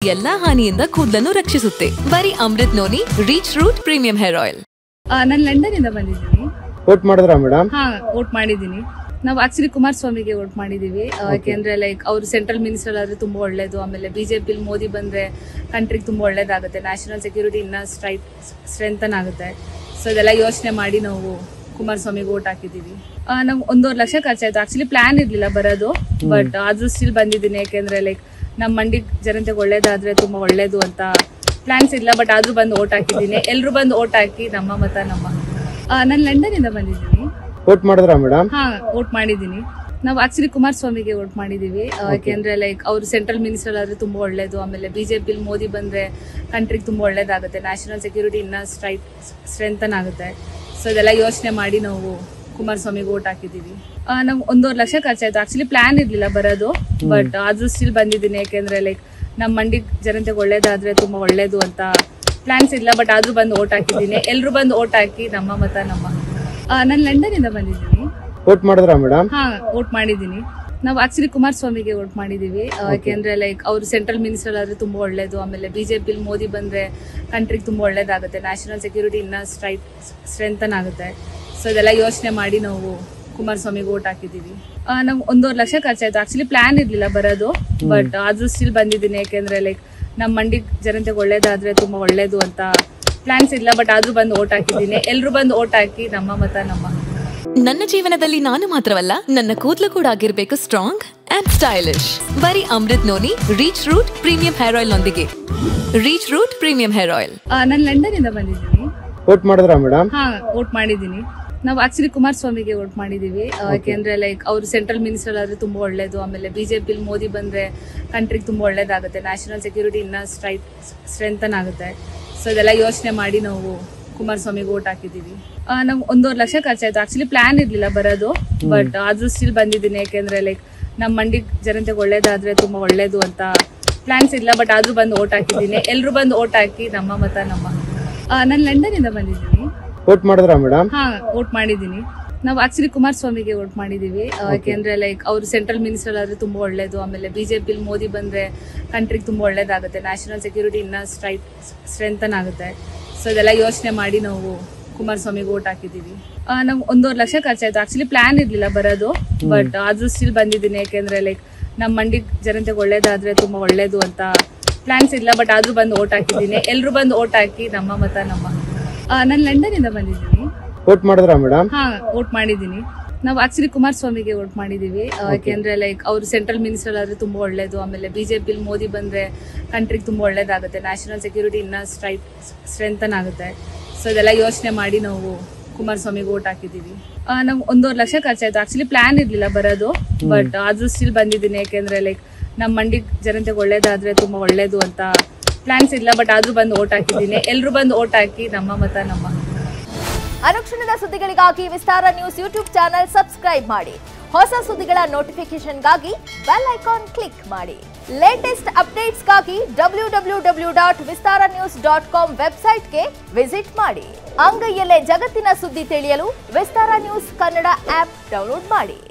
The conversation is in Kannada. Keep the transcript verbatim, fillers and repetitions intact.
ಎಲ್ಲಾ ಹಾನಿಯಿಂದ ಕೂದಲನ್ನು ರಕ್ಷಿಸುತ್ತೆ. ಬರೀ Amrut noni reach root premium hair oil. ನಾನು ಲಂಡನ್ ಇಂದ ಬಂದಿದ್ದೀನಿ. ವೋಟ್ ಮಾಡಿದ್ರಾ ಮೇಡಮ್? ಹಾ, ವೋಟ್ ಮಾಡಿದ್ದೀನಿ. ನಾವು ಆಕ್ಚುಲಿ ಕುಮಾರಸ್ವಾಮಿಗೆ ವೋಟ್ ಮಾಡಿದೀವಿ. ಯಾಕೆಂದ್ರೆ ಲೈಕ್ ಅವರು ಸೆಂಟ್ರಲ್ ಮಿನಿಸ್ಟರ್ ಆದ್ರೆ ತುಂಬಾ ಒಳ್ಳೇದು. ಆಮೇಲೆ ಬಿಜೆಪಿ ಮೋದಿ ಬಂದ್ರೆ ಕಂಟ್ರಿಗೆ ತುಂಬಾ ಒಳ್ಳೇದಾಗುತ್ತೆ. ನ್ಯಾಷನಲ್ ಸೆಕ್ಯೂರಿಟಿ ಇನ್ನ ಸ್ಟ್ರೈಟ್ ಸ್ಟ್ರೆಂಥನ್ ಆಗುತ್ತೆ. ಸೊ ಇದೆಲ್ಲ ಯೋಚನೆ ಮಾಡಿ ನಾವು ಕುಮಾರಸ್ವಾಮಿಗೆ ವೋಟ್ ಹಾಕಿದೀವಿ. ನಮ್ಗೆ ಒಂದೂವರೆ ಲಕ್ಷ ಖರ್ಚಾಯ್ತು. ಆಕ್ಚುಲಿ ಪ್ಲಾನ್ ಇರ್ಲಿಲ್ಲ ಬರೋದು, ಬಟ್ ಆದ್ರೂ ಸ್ಟಿಲ್ ಬಂದಿದ್ದೀನಿ. ಯಾಕೆಂದ್ರೆ ಲೈಕ್ ನಮ್ಮ ಮಂಡಿ ಜನತೆಗೆ ಒಳ್ಳೇದಾದ್ರೆ ತುಂಬಾ ಒಳ್ಳೇದು ಅಂತ ಪ್ಲಾನ್ಸ್ ಇಲ್ಲ, ಬಟ್ ಆದ್ರೂ ಬಂದು ವೋಟ್ ಹಾಕಿದ್ದೀನಿ. ಎಲ್ರು ಬಂದು ವೋಟ್ ಹಾಕಿ ನಮ್ಮ ಮತ ನಮ್ಮ. ನಾನು ಲಂಡನ್ ಇಂದ ಬಂದಿದ್ದೀನಿ. ವೋಟ್ ಮಾಡಿದ್ರಾ ಮೇಡಮ್? ಹಾ, ವೋಟ್ ಮಾಡಿದ್ದೀನಿ. ನಾವು ಆಕ್ಚುಲಿ ಕುಮಾರಸ್ವಾಮಿಗೆ ವೋಟ್ ಮಾಡಿದೀವಿ. ಯಾಕೆಂದ್ರೆ ಲೈಕ್ ಅವರು ಸೆಂಟ್ರಲ್ ಮಿನಿಸ್ಟರ್ ಆದ್ರೆ ತುಂಬಾ ಒಳ್ಳೇದು. ಆಮೇಲೆ ಬಿಜೆಪಿ ಮೋದಿ ಬಂದ್ರೆ ಕಂಟ್ರಿಗೆ ತುಂಬಾ ಒಳ್ಳೇದಾಗುತ್ತೆ. ನ್ಯಾಷನಲ್ ಸೆಕ್ಯೂರಿಟಿ ಇನ್ನ ಸ್ಟ್ರೈಟ್ ಸ್ಟ್ರೆಂಥನ್ ಆಗುತ್ತೆ. ಸೊ ಇದೆಲ್ಲ ಯೋಚನೆ ಮಾಡಿ ನಾವು ಕುಮಾರಸ್ವಾಮಿಗೆ ವೋಟ್ ಹಾಕಿದೀವಿ. ನಮ್ಗೆ ಒಂದೂವರೆ ಲಕ್ಷ ಖರ್ಚಾಯ್ತು. ಆಕ್ಚುಲಿ ಪ್ಲಾನ್ ಇರ್ಲಿಲ್ಲ ಬರೋದು, ಬಟ್ ಆದ್ರೂ ಸ್ಟಿಲ್ ಬಂದಿದ್ದೀನಿ. ಯಾಕೆಂದ್ರೆ ಲೈಕ್ ನಮ್ಮ ಮಂಡಿ ಜನತೆಗೆ ಒಳ್ಳೇದಾದ್ರೆ ತುಂಬಾ ಒಳ್ಳೇದು ಅಂತ ಪ್ಲಾನ್ಸ್ ಇಲ್ಲ, ಬಟ್ ಆದ್ರೂ ಬಂದು ವೋಟ್ ಹಾಕಿದ್ದೀನಿ. ಎಲ್ರು ಬಂದು ವೋಟ್ ಹಾಕಿ ನಮ್ಮ ಮತ ನಮ್ಮ. ನಾನು ಲಂಡನ್ ಇಂದ ಬಂದಿದ್ದೀನಿ. ವೋಟ್ ಮಾಡಿದ್ರಾ ಮೇಡಮ್? ಹಾ, ವೋಟ್ ಮಾಡಿದ್ದೀನಿ. ನಾವು ಆಕ್ಚುಲಿ ಕುಮಾರಸ್ವಾಮಿಗೆ ವೋಟ್ ಮಾಡಿದೀವಿ. ಯಾಕೆಂದ್ರೆ ಲೈಕ್ ಅವರು ಸೆಂಟ್ರಲ್ ಮಿನಿಸ್ಟರ್ ಆದ್ರೆ ತುಂಬಾ ಒಳ್ಳೇದು. ಆಮೇಲೆ ಬಿಜೆಪಿ ಮೋದಿ ಬಂದ್ರೆ ಕಂಟ್ರಿಗೆ ತುಂಬಾ ಒಳ್ಳೇದಾಗುತ್ತೆ. ನ್ಯಾಷನಲ್ ಸೆಕ್ಯೂರಿಟಿ ಇನ್ನ ಸ್ಟ್ರೈಟ್ ಸ್ಟ್ರೆಂಥನ್ ಆಗುತ್ತೆ. ಸೊ ಇದೆಲ್ಲ ಯೋಚನೆ ಮಾಡಿ ನಾವು ಕುಮಾರಸ್ವಾಮಿಗೆ ವೋಟ್ ಹಾಕಿದೀವಿ. ನಮ್ಗೆ ಒಂದೂವರೆ ಲಕ್ಷ ಖರ್ಚಾಯ್ತು. ಆಕ್ಚುಲಿ ಪ್ಲಾನ್ ಇರ್ಲಿಲ್ಲ ಬರೋದು, ಬಟ್ ಆದ್ರೂ ಸ್ಟಿಲ್ ಬಂದಿದ್ದೀನಿ. ಯಾಕೆಂದ್ರೆ ಲೈಕ್ ನಮ್ಮ ಮಂಡಿ ಜನತೆಗೆ ಒಳ್ಳೇದಾದ್ರೆ ತುಂಬಾ ಒಳ್ಳೇದು ಅಂತ ಪ್ಲಾನ್ಸ್ ಇಲ್ಲ, ಬಟ್ ಆದ್ರೂ ಬಂದು ವೋಟ್ ಹಾಕಿದ್ದೀನಿ. ಎಲ್ರು ಬಂದು ವೋಟ್ ಹಾಕಿ ನಮ್ಮ ಮತ ನಮ್ಮ. ನನ್ನ ಜೀವನದಲ್ಲಿ ನಾನು ಮಾತ್ರವಲ್ಲ, ನನ್ನ ಕೂದಲು ಕೂಡ ಆಗಿರ್ಬೇಕು ಸ್ಟ್ರಾಂಗ್ ಅಂಡ್ ಸ್ಟೈಲಿಶ್. ಬರೀ Amrut noni reach root premium hair oil ನೊಂದಿಗೆ. Reach root premium hair oil. ನಾನು ಲಂಡನ್ ಇಂದ ಬಂದಿದ್ದೀನಿ. ವೋಟ್ ಮಾಡಿದ್ರಾ ಮೇಡಮ್? ಹಾ, ವೋಟ್ ಮಾಡಿದ್ದೀನಿ. ನಾವು ಆಕ್ಚುಲಿ ಕುಮಾರಸ್ವಾಮಿಗೆ ವೋಟ್ ಮಾಡಿದೀವಿ. ಯಾಕೆಂದ್ರೆ ಲೈಕ್ ಅವರು ಸೆಂಟ್ರಲ್ ಮಿನಿಸ್ಟರ್ ಆದ್ರೆ ತುಂಬಾ ಒಳ್ಳೇದು. ಆಮೇಲೆ ಬಿಜೆಪಿ ಮೋದಿ ಬಂದ್ರೆ ಕಂಟ್ರಿಗೆ ತುಂಬಾ ಒಳ್ಳೇದಾಗುತ್ತೆ. ನ್ಯಾಷನಲ್ ಸೆಕ್ಯೂರಿಟಿ ಇನ್ನ ಸ್ಟ್ರೈಟ್ ಸ್ಟ್ರೆಂಥನ್ ಆಗುತ್ತೆ. ಸೊ ಇದೆಲ್ಲ ಯೋಚನೆ ಮಾಡಿ ನಾವು ಕುಮಾರಸ್ವಾಮಿಗೆ ವೋಟ್ ಹಾಕಿದೀವಿ. ನಮ್ಗೆ ಒಂದೂವರೆ ಲಕ್ಷ ಖರ್ಚಾಯ್ತು. ಆಕ್ಚುಲಿ ಪ್ಲಾನ್ ಇರ್ಲಿಲ್ಲ ಬರೋದು, ಬಟ್ ಆದ್ರೂ ಸ್ಟಿಲ್ ಬಂದಿದ್ದೀನಿ. ಯಾಕೆಂದ್ರೆ ಲೈಕ್ ನಮ್ಮ ಮಂಡಿ ಜನತೆಗೆ ಒಳ್ಳೇದಾದ್ರೆ ತುಂಬಾ ಒಳ್ಳೇದು ಅಂತ ಪ್ಲಾನ್ಸ್ ಇಲ್ಲ, ಬಟ್ ಆದ್ರೂ ಬಂದು ವೋಟ್ ಹಾಕಿದ್ದೀನಿ. ಎಲ್ರು ಬಂದು ವೋಟ್ ಹಾಕಿ ನಮ್ಮ ಮತ ನಮ್ಮ. ನಾನು ಲಂಡನ್ ಇಂದ ಬಂದಿದ್ದೀನಿ. ವೋಟ್ ಮಾಡಿದ್ರಾ ಮೇಡಮ್? ಹಾ, ವೋಟ್ ಮಾಡಿದ್ದೀನಿ. ನಾವು ಆಕ್ಚುಲಿ ಕುಮಾರಸ್ವಾಮಿಗೆ ವೋಟ್ ಮಾಡಿದೀವಿ. ಯಾಕೆಂದ್ರೆ ಲೈಕ್ ಅವರು ಸೆಂಟ್ರಲ್ ಮಿನಿಸ್ಟರ್ ಆದ್ರೆ ತುಂಬಾ ಒಳ್ಳೇದು. ಆಮೇಲೆ ಬಿಜೆಪಿ ಮೋದಿ ಬಂದ್ರೆ ಕಂಟ್ರಿಗೆ ತುಂಬಾ ಒಳ್ಳೇದಾಗುತ್ತೆ. ನ್ಯಾಷನಲ್ ಸೆಕ್ಯೂರಿಟಿ ಇನ್ನ ಸ್ಟ್ರೈಟ್ ಸ್ಟ್ರೆಂಥನ್ ಆಗುತ್ತೆ. ಸೊ ಇದೆಲ್ಲ ಯೋಚನೆ ಮಾಡಿ ನಾವು ಕುಮಾರಸ್ವಾಮಿಗೆ ವೋಟ್ ಹಾಕಿದೀವಿ. ನಮ್ಗೆ ಒಂದೂವರೆ ಲಕ್ಷ ಖರ್ಚಾಯ್ತು. ಆಕ್ಚುಲಿ ಪ್ಲಾನ್ ಇರ್ಲಿಲ್ಲ ಬರೋದು, ಬಟ್ ಆದ್ರೂ ಸ್ಟಿಲ್ ಬಂದಿದ್ದೀನಿ. ಯಾಕೆಂದ್ರೆ ಲೈಕ್ ನಮ್ಮ ಮಂಡಿ ಜನತೆಗೆ ಒಳ್ಳೇದಾದ್ರೆ ತುಂಬಾ ಒಳ್ಳೇದು ಅಂತ ಪ್ಲಾನ್ಸ್ ಇಲ್ಲ, ಬಟ್ ಆದ್ರೂ ಬಂದು ವೋಟ್ ಹಾಕಿದ್ದೀನಿ. ಎಲ್ರು ಬಂದು ವೋಟ್ ಹಾಕಿ ನಮ್ಮ ಮತ ನಮ್ಮ. ನಾನು ಲಂಡನ್ ಇಂದ ಬಂದಿದ್ದೀನಿ. ವೋಟ್ ಮಾಡಿದ್ರಾ ಮೇಡಮ್? ಹಾ, ವೋಟ್ ಮಾಡಿದ್ದೀನಿ. ನಾವು ಆಕ್ಚುಲಿ ಕುಮಾರಸ್ವಾಮಿಗೆ ವೋಟ್ ಮಾಡಿದೀವಿ. ಯಾಕೆಂದ್ರೆ ಲೈಕ್ ಅವರು ಸೆಂಟ್ರಲ್ ಮಿನಿಸ್ಟರ್ ಆದ್ರೆ ತುಂಬಾ ಒಳ್ಳೇದು. ಆಮೇಲೆ ಬಿಜೆಪಿ ಮೋದಿ ಬಂದ್ರೆ ಕಂಟ್ರಿಗೆ ತುಂಬಾ ಒಳ್ಳೇದಾಗುತ್ತೆ. ನ್ಯಾಷನಲ್ ಸೆಕ್ಯೂರಿಟಿ ಇನ್ನ ಸ್ಟ್ರೈಟ್ ಸ್ಟ್ರೆಂಥನ್ ಆಗುತ್ತೆ. ಸೊ ಇದೆಲ್ಲ ಯೋಚನೆ ಮಾಡಿ ನಾವು ಕುಮಾರಸ್ವಾಮಿಗೆ ವೋಟ್ ಹಾಕಿದೀವಿ. ನಮ್ಗೆ ಒಂದೂವರೆ ಲಕ್ಷ ಖರ್ಚಾಯ್ತು. ಆಕ್ಚುಲಿ ಪ್ಲಾನ್ ಇರ್ಲಿಲ್ಲ ಬರೋದು, ಬಟ್ ಆದ್ರೂ ಸ್ಟಿಲ್ ಬಂದಿದ್ದೀನಿ. ಯಾಕೆಂದ್ರೆ ಲೈಕ್ ನಮ್ಮ ಮಂಡಿ ಜನತೆಗೆ ಒಳ್ಳೇದಾದ್ರೆ ತುಂಬಾ ಒಳ್ಳೇದು ಅಂತ ಪ್ಲಾನ್ಸ್ ಇಲ್ಲ, ಬಟ್ ಆದ್ರೂ ಬಂದು ವೋಟ್ ಹಾಕಿದ್ದೀನಿ. ಎಲ್ರು ಬಂದು ವೋಟ್ ಹಾಕಿ ನಮ್ಮ ಮತ ನಮ್ಮ. ಅನುಕ್ಷಣದ ಸುದ್ದಿಗಳಿಗಾಗಿ Vistara news YouTube channel subscribe ಮಾಡಿ. ಹೊಸ ಸುದ್ದಿಗಳ ನೋಟಿಫಿಕೇಶನ್ಗಾಗಿ ಬೆಲ್ ಐಕಾನ್ ಕ್ಲಿಕ್ ಮಾಡಿ. ಲೇಟೆಸ್ಟ್ ಅಪ್ಡೇಟ್ಸ್ಗಾಗಿ W W W dot Vistara news dot com ವೆಬ್ಸೈಟ್ಗೆ ವಿಸಿಟ್ ಮಾಡಿ. ಅಂಗೈಯಲ್ಲೇ ಜಗತ್ತಿನ ಸುದ್ದಿ ತಿಳಿಯಲು Vistara news Kannada app download ಮಾಡಿ.